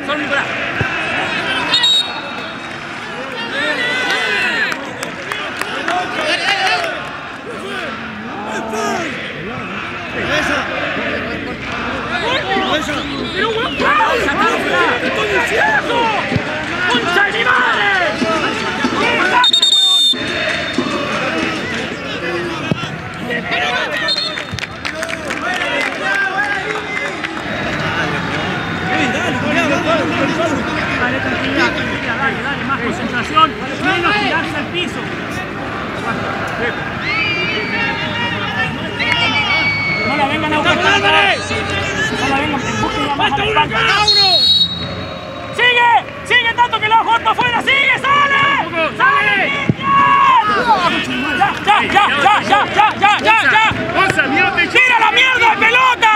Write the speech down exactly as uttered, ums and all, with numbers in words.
Solo Nicolás. ¡Pero buen pausa! ¡Te estoy diciendo! ¡Concha de mi madre! Dale, tranquilidad, tranquilidad, dale, dale, más concentración, menos tirarse al piso. No la vengan a buscar. No la vengan, empujen la más a la espalda. ¡Sigue! ¡Sigue tanto que la va a jugar para afuera! ¡Sigue! ¡Sale! ¡Sale! ¡Ya, ya, ya, ya, ya, ya, ya, ya! ¡Tira la mierda de pelota!